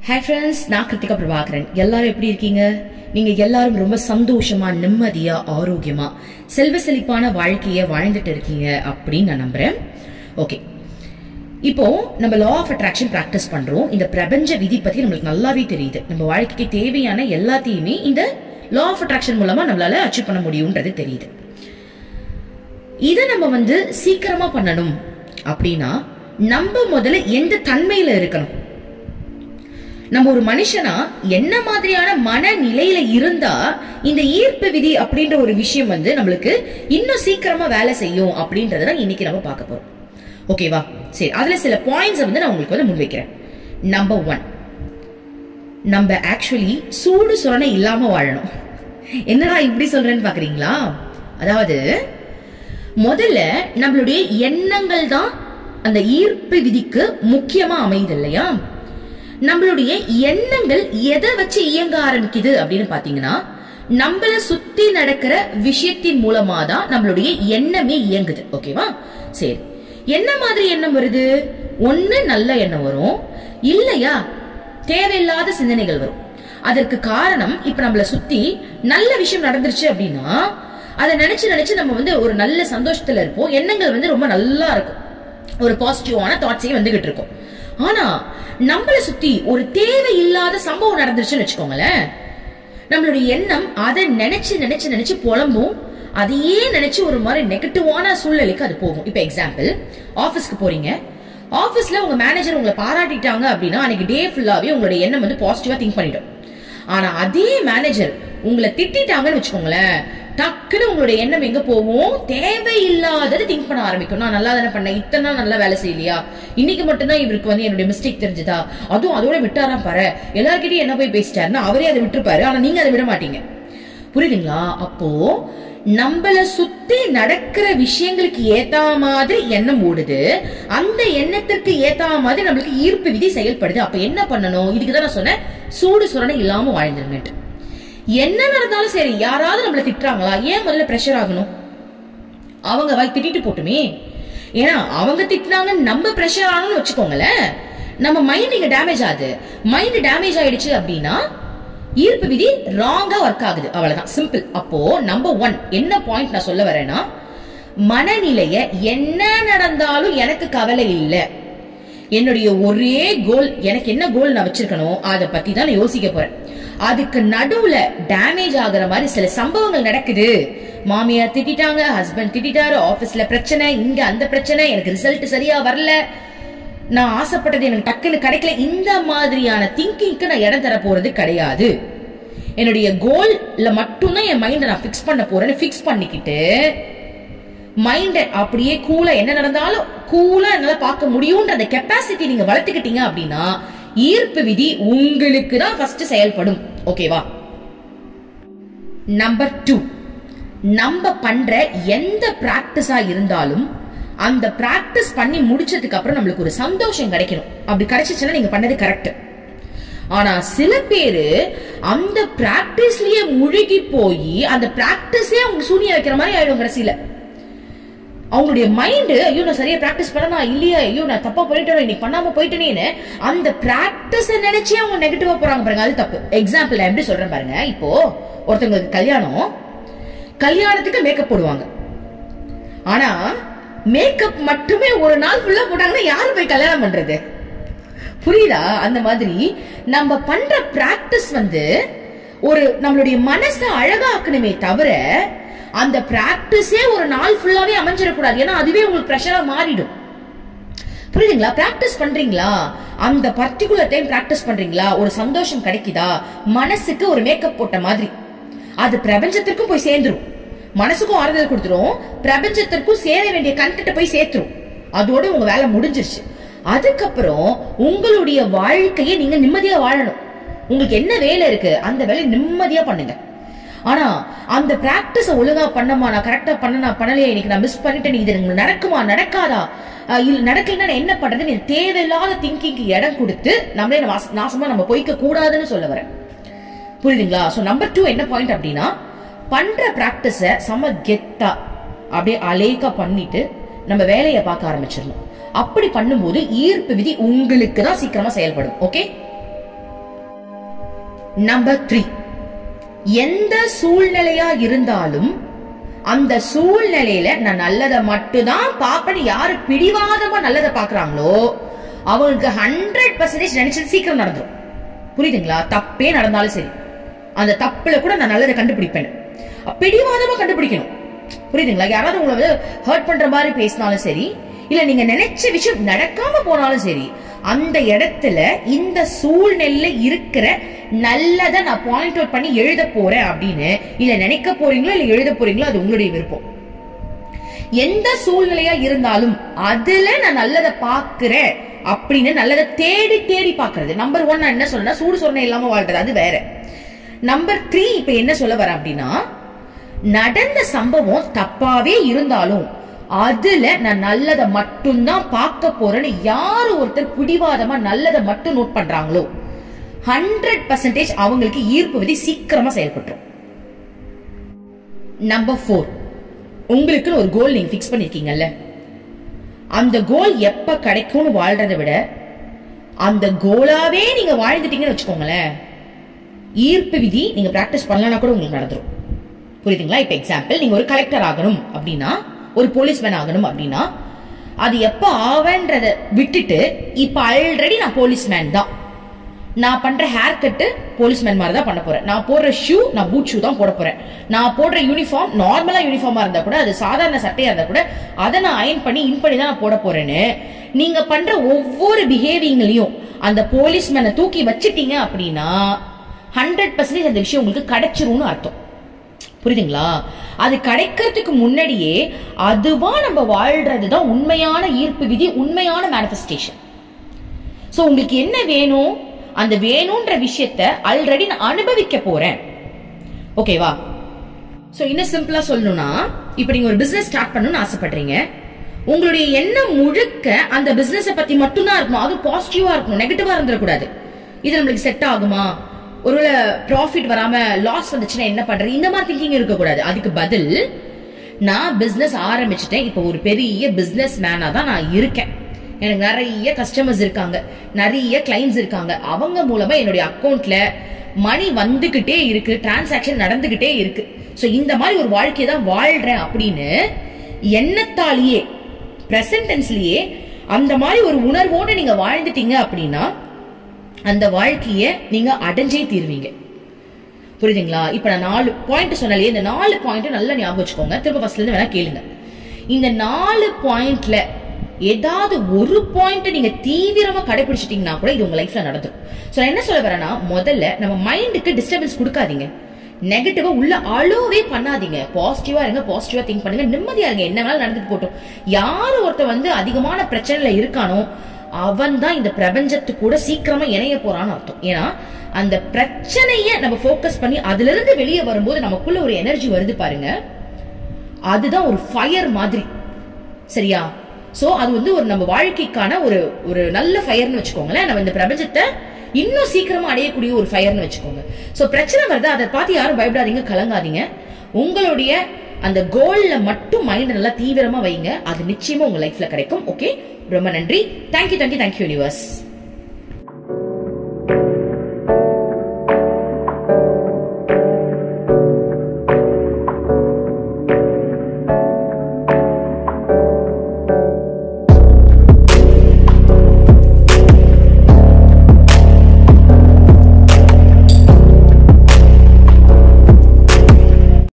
Hi friends, நான் கிருத்திகா பிரபாகரன். எல்லாரும் எப்படி இருக்கீங்க? நீங்க எல்லாரும் ரொம்ப சந்தோஷமா, நிம்மதியா, ஆரோக்கியமா, செல்வ செழிப்பான வாழ்க்கைய வாழ்ந்துட்டு இருக்கீங்க அப்படின்னு நான் நம்புறேன். ஓகே, இப்போ நம்ம லா ஆஃப் அட்ராக்ஷன் பிராக்டிஸ் பண்றோம். இந்த பிரபஞ்ச விதி பத்தி நம்மளுக்கு நல்லாவே தெரியுது. நம்ம வாழ்க்கைக்கு தேவையான எல்லாத்தையுமே இந்த லா ஆஃப் அட்ராக்ஷன் மூலமா நம்மளால அச்சீவ் பண்ண முடியும்ன்றது தெரியுது. இதை நம்ம சீக்கிரமா பண்ணணும் அப்படின்னா நம்ம முதல்ல எந்த தன்மையில இருக்கணும்? நம்ம ஒரு மனுஷனா என்ன மாதிரியான மனநிலையில இருந்தா இந்த ஈர்ப்பு விதி அப்படின்ற ஒரு விஷயம் நம்மளுக்கு இன்னும் சீக்கிரமா வேலை செய்யும் அப்படின்றத இன்னைக்கு நம்ம பார்க்க போறோம். ஓகேவா? சரி, அதுல சில பாயிண்ட்ஸ் நான் உங்களுக்கு முன்வைக்கிறேன். நம்பர் 1, நம்ம ஆக்சுவலி சூடு சொரணை இல்லாம வாழணும். என்னடா இப்படி சொல்றேன்னு பாக்குறீங்களா? அதாவது முதல்ல நம்மளுடைய எண்ணங்கள் தான் அந்த ஈர்ப்பு விதிக்கு முக்கியமா அமையுது இல்லையா? நம்மளுடைய எண்ணங்கள் எதை வச்சு இயங்க ஆரம்பிக்குது அப்படின்னு பாத்தீங்கன்னா, நம்மள சுத்தி நடக்கிற விஷயத்தின் மூலமா தான் நம்மளுடைய எண்ணமே இயங்குது. ஓகேவா? சரி, என்ன மாதிரி எண்ணம் வருது? ஒண்ணு நல்ல எண்ணம் வரும், இல்லையா தேவையில்லாத சிந்தனைகள் வரும். அதற்கு காரணம், இப்ப நம்மள சுத்தி நல்ல விஷயம் நடந்துருச்சு அப்படின்னா அதை நினைச்சு நம்ம ஒரு நல்ல சந்தோஷத்துல இருப்போம். எண்ணங்கள் ரொம்ப நல்லா இருக்கும், ஒரு பாசிட்டிவான தாட்ஸே வந்துகிட்டு இருக்கும். ஆனா நம்மள சுத்தி ஒரு தேவையில்லாத சம்பவம் நடந்துருச்சுன்னு வச்சுக்கோங்களேன், நம்மளுடைய எண்ணம் அதை நினைச்சு புலம்பும். அதையே நினைச்சு ஒரு மாதிரி நெகட்டிவான சூழ்நிலைக்கு அது போகும். இப்ப எக்ஸாம்பிள், ஆபீஸ்க்கு போறீங்க. ஆபீஸ்ல உங்க மேனேஜர் உங்களை பாராட்டிட்டாங்க அப்படின்னா அன்னைக்கு டே ஃபுல்லாவே உங்களுடைய எண்ணம் பாசிட்டிவா திங்க் பண்ணிடும். ஆனா அதே மேனேஜர் உங்களை திட்டாங்கன்னு வச்சுக்கோங்களேன், டக்குன்னு உங்களுடைய எண்ணம் எங்க போகும்? தேவையில்லாதது திங்க் பண்ண ஆரம்பிக்கும். நான் நல்லா தானே பண்ணேன், இத்தனை நாள் நல்லா வேலை செய்யலையா, இன்னைக்கு மட்டும்தான் இவருக்கு என்னுடைய மிஸ்டேக் தெரிஞ்சதா, அதுவும் அதோட விட்டாரா பாரு, எல்லார்கிட்டயும் என்ன போய் பேசிட்டாருன்னா அவரே அதை விட்டுருப்பாரு, ஆனா நீங்க அதை விட மாட்டீங்க. புரியுதுங்களா? அப்போ நம்மள சுத்தி நடக்கிற விஷயங்களுக்கு ஏத்த மாதிரி எண்ணம் ஓடுது, அந்த எண்ணத்திற்கு ஏத்த மாதிரி நம்மளுக்கு ஈர்ப்பு விதி செயல்படுது. அப்ப என்ன பண்ணணும்? இதுக்குதான் நான் சொன்னேன், சூடு சுரணை இல்லாம வாழ்ந்துருங்க. என்ன நடந்தாலும் சரி, யாராவது நம்மள திட்டுறாங்களா, ஏன் முதல்ல பிரஷர் ஆகணும்? அவங்க வாய் திட்டிட்டு போட்டுமே. ஏன்னா அவங்க திட்டினாங்க நம்ம பிரஷர் ஆகணும்னு வச்சுக்கோங்களேன், நம்ம மைண்ட் இங்க டேமேஜ் ஆகுது. மைண்ட் டேமேஜ் ஆயிடுச்சு அப்படின்னா ஈர்ப்பு விதி ராங்கா ஒர்க் ஆகுது. அவ்வளவுதான், சிம்பிள். அப்போ நம்பர் 1 என்ன பாயிண்ட் நான் சொல்ல வரேன்னா, மனநிலைய என்ன நடந்தாலும் எனக்கு கவலை இல்லை, என்னுடைய ஒரே கோல், எனக்கு என்ன கோல் நான் வச்சிருக்கணும் அதை பத்தி தான் நான் யோசிக்க போறேன். அதுக்கு நடுவுல டேமேஜ் ஆகுற மாதிரி சில சம்பவங்கள் நடக்குது. மாமியார் திட்டாங்க, ஹஸ்பண்ட் திட்டாரு, ஆபீஸ்ல பிரச்சனை, இங்க அந்த பிரச்சனை, எனக்கு ரிசல்ட் சரியா வரல, நான் ஆசைப்பட்டது எனக்கு டக்குன்னு கிடைக்கல. இந்த மாதிரியான திங்கிங்க்கு நான் இடம் தர போறது கிடையாது. என்னுடைய கோல்ல மட்டும்தான் என் மைண்டை நான் பிக்ஸ் பண்ண போறேன்னு பிக்ஸ் பண்ணிக்கிட்டு மைண்ட அப்படியே கூலா என்ன நடந்தாலும் கூலா என்னால பார்க்க முடியும்ன்ற அந்த கெப்பாசிட்டி நீங்க வளர்த்துக்கிட்டீங்க அப்படின்னா ஈர்ப்பு விதி உங்களுக்கு தான் ஃபர்ஸ்ட் செயல்படும். ஓகேவா? நம்பர் 2, நம்ம பண்ற எந்த பிராக்டிஸா இருந்தாலும் அந்த பிராக்டிஸ் பண்ணி முடிச்சதுக்கு அப்புறம் நம்மளுக்கு ஒரு சந்தோஷம் கிடைக்கணும். அப்படி கிடைச்சிச்சுன்னா நீங்க பண்ணது கரெக்ட். ஆனா சில பேரு அந்த பிராக்டிஸ்லயே முழுகி போய் அந்த பிராக்டிஸே அவங்க சூனிய வைக்கிற மாதிரி ஆயிடும். கடைசியில அவங்களுடைய மைண்ட், ஐயோ நான் சரியா பிராக்டிஸ் பண்ணனா இல்லையா, ஐயோ நான் தப்பா போயிட்டேன், இன்னைக்கு பண்ணாம போயிட்டேனேன்னு அந்த பிராக்டிஸ் நினைச்சே அவங்க நெகட்டிவா போறாங்க பாருங்க. அது தப்பு. எக்ஸாம்பிள் நான் எப்படி சொல்றேன் பாருங்க. இப்போ ஒருத்தவங்களுக்கு கல்யாணத்துக்கு மேக்கப் போடுவாங்க. ஆனா மேக்கப் மட்டுமே ஒரு நாள் ஃபுல்லா போட்டாங்கன்னா யாரு போய் கல்யாணம் பண்றது? புரியுதா? அந்த மாதிரி நம்ம பண்ற பிராக்டிஸ் ஒரு நம்மளுடைய மனசை அழகாக்கணுமே தவிர அந்த பிராக்டிஸே ஒரு நாள் ஃபுல்லாவே அமைஞ்சிடக்கூடாது. ஏன்னா அதுவே உங்களுக்கு பிரஷரா மாறிடும். புரியுதுங்களா? பிராக்டிஸ் பண்றீங்களா, அந்த பர்டிகுலர் டைம் பிராக்டிஸ் பண்றீங்களா, ஒரு சந்தோஷம் கிடைக்குதா, மனசுக்கு ஒரு மேக்கப் போட்ட மாதிரி அது பிரபஞ்சத்திற்கும் போய் சேர்ந்துரும். மனசுக்கும் ஆறுதல் கொடுத்துரும், பிரபஞ்சத்திற்கும் சேர வேண்டிய கண்டென்ட் போய் சேர்த்துரும். அதோட உங்க வேலை முடிஞ்சிருச்சு. அதுக்கப்புறம் உங்களுடைய வாழ்க்கையை நீங்க நிம்மதியா வாழணும். உங்களுக்கு என்ன வேலை இருக்கு அந்த வேலையை நிம்மதியா பண்ணுங்க. ஆனா அந்த பிராக்டிஸ் ஒழுங்கா பண்ணமா, நான் கரெக்டா பண்ணலையா, இன்னைக்கு நான் மிஸ் பண்ணிட்டேன், இது நடக்குமா நடக்காதா, இல்ல நடக்கலன்னா என்ன பண்றது, தேவையில்லாத திங்கிங்க்கு இடம் கொடுத்து நம்மளே நாசமா நம்ம போய்க்க கூடாதுன்னு சொல்ல வரேன். புரியுதுங்களா? சோ நம்பர் 2 என்ன பாயிண்ட் அப்படின்னா, பண்ற பிராக்டிஸ சம கெத்தா அப்படியே அலேக்கா பண்ணிட்டு நம்ம வேலையை பார்க்க ஆரம்பிச்சிடணும். அப்படி பண்ணும்போது ஈர்ப்பு விதி உங்களுக்கு தான் சீக்கிரமா செயல்படும். ஓகே? நம்பர் 3, எந்த சூழ்நிலையா இருந்தாலும் அந்த சூழ்நிலையில நான் நல்லதை மட்டும்தான் பாப்பேன்னு யாரு பிடிவாதமா நல்லதை பாக்குறாங்களோ அவங்களுக்கு 100% நினைச்சது சீக்கிரம் நடந்துரும். புரியுதுங்களா? தப்பே நடந்தாலும் சரி, அந்த தப்புல கூட நான் நல்லதை கண்டுபிடிப்பேன். பிடிவாதமா கண்டுபிடிக்கணும். புரியுதுங்களா? யாராவது உங்களை வந்து ஹர்ட் பண்ற மாதிரி பேசினாலும் சரி, இல்ல நீங்க நினைச்ச விஷயம் நடக்காம போனாலும் சரி, அந்த இடத்துல இந்த சூழ்நிலை இருக்கிற நல்லதை நான் பாயிண்ட் அவுட் பண்ணி எழுத போறேன் அப்படின்னு இல்ல நினைக்க போறீங்களோ இல்ல எழுத போறீங்களோ அது உங்களுடைய விருப்பம். எந்த சூழ்நிலையா இருந்தாலும் அதுல நான் நல்லதை பாக்குறேன் அப்படின்னு நல்லதை தேடி தேடி பாக்குறது. நம்பர் 1 நான் என்ன சொல்றேன்னா சூடு சொன்ன இல்லாம வாழ்றது, அது வேற. நம்பர் 3 இப்ப என்ன சொல்ல வர அப்படின்னா, நடந்த சம்பவம் தப்பாவே இருந்தாலும் அதுல நான் நல்லதை மட்டும்தான் பார்க்க போறேன்னு யாரு ஒருத்தர் பிடிவாதமா நல்லதை மட்டும் நோட் பண்றாங்களோ 100% அவங்களுக்கு ஈர்ப்பு விதி சீக்கிரமா செயல்பட்டுரும். நம்பர் 4, உங்களுக்கு ஒரு கோல் நீங்க பிக்ஸ் பண்ணிருக்கீங்கல்ல, அந்த கோல் எப்ப கிடைக்கும்னு வாழ்றதை விட அந்த கோலாவே நீங்க வாழ்ந்துட்டீங்கன்னு வச்சுக்கோங்களேன், ஈர்ப்பு விதி நீங்க பிராக்டிஸ் பண்ணலன்னா கூட உங்களுக்கு நடந்துரும். புரியுதுங்களா? இப்ப எக்ஸாம்பிள், நீங்க ஒரு கலெக்டர் ஆகணும் அப்படின்னா, ஒரு போலீஸ்மேன் ஆகணும் அப்படின்னா, அது எப்ப ஆவன்றத விட்டுட்டு இப்ப ஆல்ரெடி நான் போலீஸ்மேன் தான், நான் பண்ற ஹேர் கட்டு போலீஸ்மேன் மாதிரி தான் பண்ண போறேன், நான் போடுற ஷூ நான் பூட் ஷூ தான் போட போறேன், நான் போடுற யூனிஃபார்ம் நார்மலா யூனிஃபார்மா இருந்தா கூட அது சாதாரண சட்டையா இருந்தா கூட அதை நான் அயன் பண்ணி இன் பண்ணி தான் நான் போட போறேன்னு நீங்க பண்ற ஒவ்வொரு பிஹேவியர்லயும் அந்த போலீஸ்மேனை தூக்கி வச்சிட்டீங்க அப்படின்னா 100% அந்த விஷயம் உங்களுக்கு கிடைச்சிரும்னு அர்த்தம். புரியுதுங்களா? அது கிடைக்கிறதுக்கு முன்னாடியே அதுவா நம்ம வாழ்றதுதான் உண்மையான ஈர்ப்பு விதி, உண்மையான மேனிஃபெஸ்டேஷன். சோ உங்களுக்கு என்ன வேணும், அந்த வேணும்ன்ற விஷயத்தை ஆல்ரெடி நான் அனுபவிக்க போறேன். ஓகேவா? சோ இன்னும் சிம்பிளா சொல்லணும்னா, இப்ப நீங்க ஒரு பிசினஸ் ஸ்டார்ட் பண்ணணும்னு ஆசைப்படுறீங்க, உங்களுடைய எண்ணம் முழுக்க அந்த பிசினஸ் பத்தி மட்டும்தான் இருக்கணும். அது பாசிட்டிவா இருக்கணும், நெகட்டிவா இருந்துடக்கூடாது. இது நம்மளுக்கு செட் ஆகுமா, ஒருவேளை ப்ராஃபிட் வராம லாஸ் வந்துச்சுன்னா என்ன பண்றது, இந்த மாதிரி திங்கிங் இருக்க கூடாது. அதுக்கு பதில் நான் பிசினஸ் ஆரம்பிச்சுட்டேன், இப்ப ஒரு பெரிய பிசினஸ் மேனா தான் நான் இருக்கேன், எனக்கு நிறைய கஸ்டமர்ஸ் இருக்காங்க, நிறைய கிளைண்ட்ஸ் இருக்காங்க, அவங்க மூலமா என்னுடைய அக்கௌண்ட்ல மணி வந்துகிட்டே இருக்கு, டிரான்சாக்சன் நடந்துகிட்டே இருக்கு. சோ இந்த மாதிரி ஒரு வாழ்க்கையை தான் வாழ்றேன் அப்படின்னு எண்ணத்தாலேயே பிரசன்ட் டென்ஸ்லயே அந்த மாதிரி ஒரு உணர்வோடு நீங்க வாழ்ந்துட்டீங்க அப்படின்னா அந்த வாழ்க்கைய நீங்க அடைஞ்சே தீர்வீங்க. புரியுதுங்களா? இப்ப நான் 4 பாயிண்ட் சொன்னாலே, இந்த 4 பாயிண்ட் நல்லா ஞாபகம் வச்சுக்கோங்க. திரும்ப ஃபர்ஸ்ட்ல இருந்து வேணா கேளுங்க. இந்த 4 பாயிண்ட்ல ஏதாவது ஒரு பாயிண்ட் நீங்க தீவிரமா கடைபிடிச்சிட்டீங்கன்னா கூட இது உங்க லைஃப்ல நடந்துரும். சோ என்ன சொல்ல வரேன்னா, முதல்ல நம்ம மைண்டுக்கு டிஸ்டர்பன்ஸ் கொடுக்காதீங்க, நெகட்டிவா உள்ள அலோவே பண்ணாதீங்க, பாசிட்டிவா இருங்க, பாசிட்டிவா திங்க் பண்ணுங்க, நிம்மதியா இருங்க, என்ன வேணாலும் நடந்துட்டு போட்டோம். யாரு ஒருத்தர் வந்து அதிகமான பிரச்சனைல இருக்கானோ அவன் தான் இந்த பிரபஞ்சத்து கூட சீக்கிரமா இணைய போறான்னு அர்த்தம். ஏன்னா அந்த பிரச்சனைய நம்ம போக்கஸ் பண்ணி அதுல இருந்து வெளியே வரும்போது நமக்குள்ள ஒரு எனர்ஜி வருது பாருங்க, அதுதான் ஒரு ஃபயர் மாதிரி. சரியா? சோ அது வந்து ஒரு நம்ம வாழ்க்கைக்கான ஒரு நல்ல ஃபயர்னு வச்சுக்கோங்களேன். நம்ம இந்த பிரபஞ்சத்தை இன்னும் சீக்கிரமா அடையக்கூடிய ஒரு ஃபயர்னு வச்சுக்கோங்க. சோ பிரச்சனை வருது, அதை பார்த்து யாரும் பயப்படாதீங்க, கலங்காதீங்க. உங்களுடைய அந்த கோல்ல மட்டும் மைண்ட் நல்லா தீவிரமா வைங்க, அது நிச்சயமா உங்க லைஃப்ல கிடைக்கும். ஓகே, ரொம்ப நன்றி. Thank you universe.